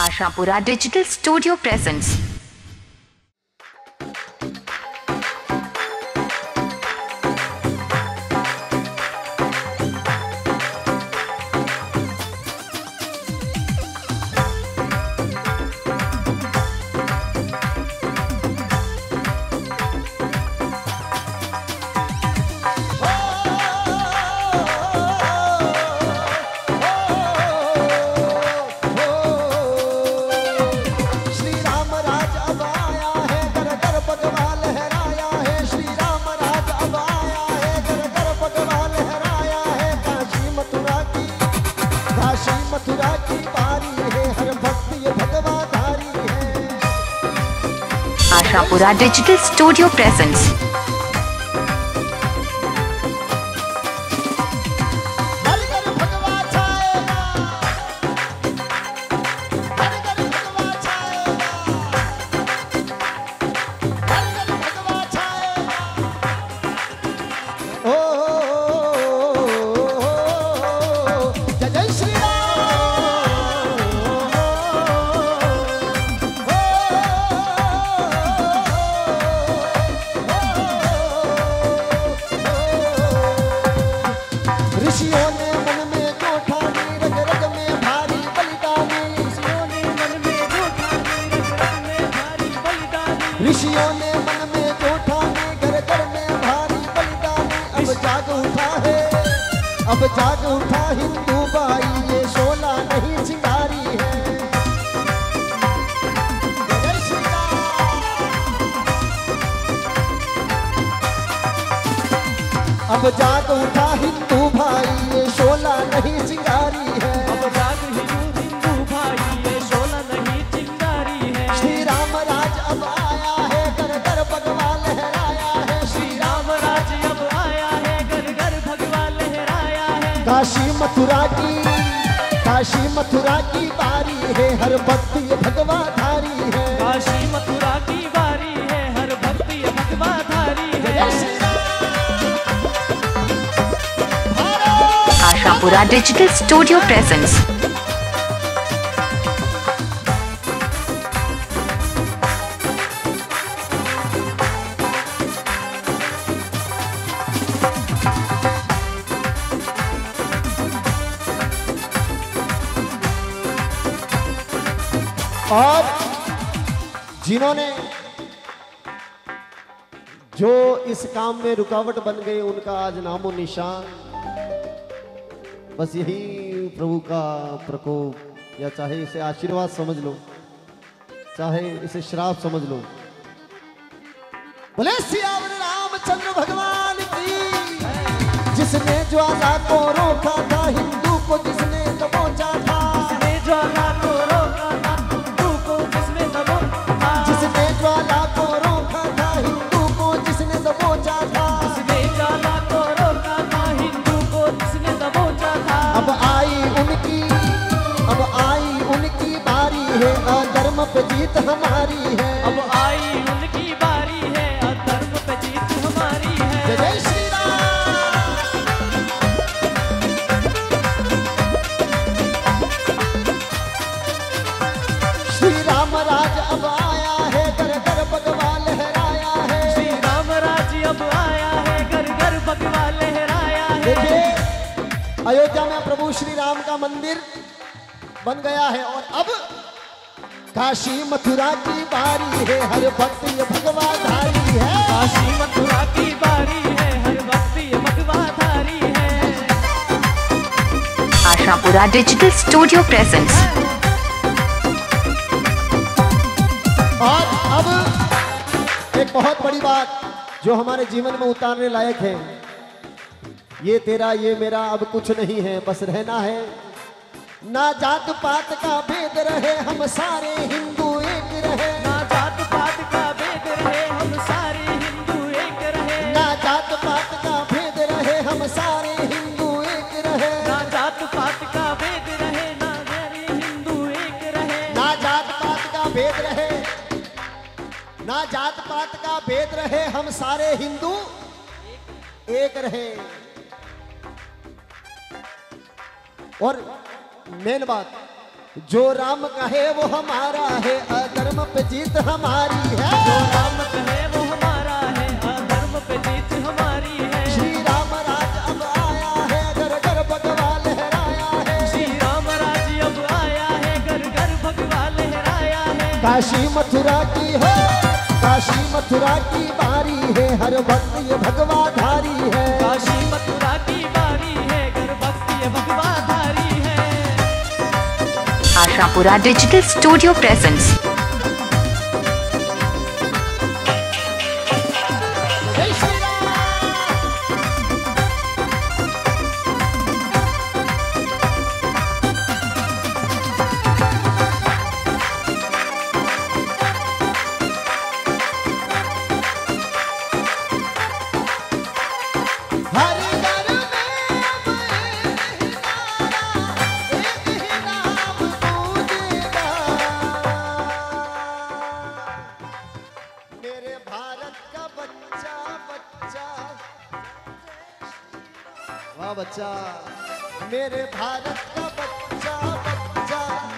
Ashapura digital studio presents. Mathura की बारी है, हर भक्त ये भगवा धारी है। Ashapura digital studio presents. ऋषियों ने मन में जो ठानी, रग रग में भारी बलिदानी। ऋषियों ने मन में जो ठानी, घर घर में भारी बलिदानी। अब जाग उठा है, अब जाग उठा हिंदू भाई, ये शोला नहीं चिंगारी है। अब जाग उठा हिंदू भाई, ये शोला नहीं चिंगारी है। अब जाग हिंदू भाई, ये शोला नहीं चिंगारी है। श्री राम राज अब आया है, घर घर भगवा लहराया है। श्री राम राज अब आया है, घर घर भगवा लहराया है। काशी मथुरा की बारी है, हर भक्त ये भगवा धारी है। काशी मथुरा की बारी है, हर भक्त ये भगवा धारी है। Ashapura digital studio presents. और जिन्होंने जो इस काम में रुकावट बन गए, उनका आज नामो निशान, बस यही प्रभु का प्रकोप, या चाहे इसे आशीर्वाद समझ लो, चाहे इसे श्राप समझ लो। बोले सियावर रामचंद्र भगवान की। जिसने ज्वाला को रोका था, हिंदू को जिसने दबोचा था। जिसने ज्वाला को रोका था, हिंदू को जिसने दबोचा था। जिसने ज्वाला को रोका था, हिंदू को जिसने दबोचा था। जिसने ज्वाला को रोका था, हिंदू को जिसने दबोचा था। अब आई उनकी बारी है, अधर्म पे जीत हमारी है। अब आई उनकी बारी है, अधर्म पे जीत हमारी है। जय जय श्री राम राज अब आया है, घर घर भगवा लहराया है। श्री राम राज अब आया है, घर घर भगवा लहराया है। देखिए, अयोध्या में प्रभु श्री राम का मंदिर बन गया है, और अब काशी मथुरा की बारी है, हर भक्त ये भगवा धारी है। काशी मथुरा की बारी है, हर भक्त ये भगवा धारी है। Ashapura digital studio presents. और अब एक बहुत बड़ी बात जो हमारे जीवन में उतारने लायक है। ये तेरा ये मेरा अब कुछ नहीं है, बस रहना है। ना जात पात का भेद रहे, हम सारे हिंदू एक रहे। ना जात पात का भेद रहे, हम सारे हिंदू एक रहे। ना जात पात का भेद रहे, हम सारे हिंदू एक रहे। ना जात पात का भेद रहे, ना सारे हिंदू एक रहे। ना जात पात का भेद रहे, ना जात पात का भेद रहे, हम सारे हिंदू एक रहे। और मेन बात, जो राम कहे वो हमारा है, अधर्म पे जीत हमारी है। जो राम कहे वो हमारा है, अधर्म पे जीत हमारी है। श्री राम राज अब आया है, घर घर भगवा लहराया है। श्री राम राज अब आया है, घर घर भगवा लहराया है। काशी मथुरा की हो, काशी मथुरा की बारी है, हर भक्त ये भगवा धारी है। काशी मथुरा की बारी है, घर भक्त ये भगवा धारी है। Ashapura digital studio presents. जय श्री राम। हर घर में अब एक ही नारा, एक ही नाम गूंजेगा। मेरे भारत का बच्चा बच्चा, वाह बच्चा, मेरे भारत का बच्चा बच्चा,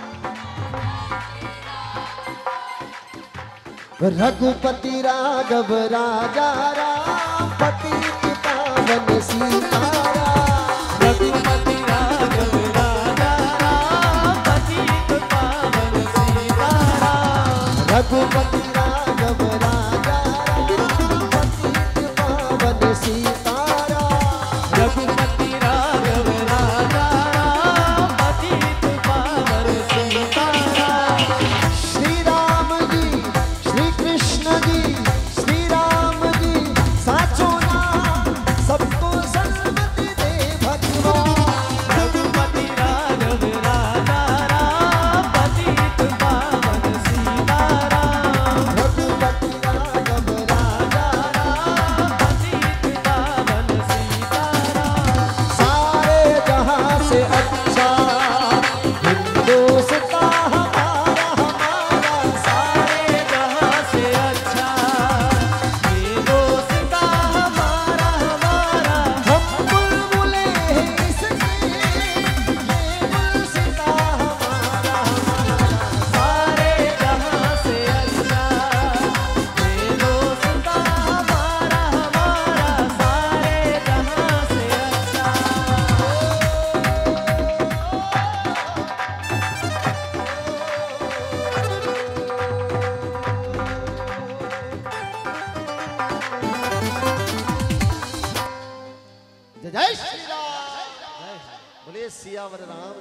रघुपति राघव राजा राम, पतित पावन सीताराम। रघुपति राघव राजा राम, पतित पावन सीताराम। रघुपति राघव राजा राम, पतित पावन सीताराम। रघुपति राघव राजा राम, पतित पावन सीताराम। श्री राम जी, श्री कृष्ण जी, श्री राम जी, साचो नाम सबको सन्मति दे भगवान। रघुपति राघव राजा राम, पतित पावन सीताराम। रघुपति राघव राजा राम, पतित पावन सीताराम। सारे जहां से अच्छा हिंदुस्तां हमारा हमारा। सारे जहां से अच्छा हिंदुस्तां हमारा हमारा। हम बुलबुले हैं इसके, ये गुलसितां हमारा हमारा। सारे जहां से अच्छा हिंदुस्तां हमारा हमारा। सारे जहां से अच्छा। जय जय श्री राम। बोले सियावर राम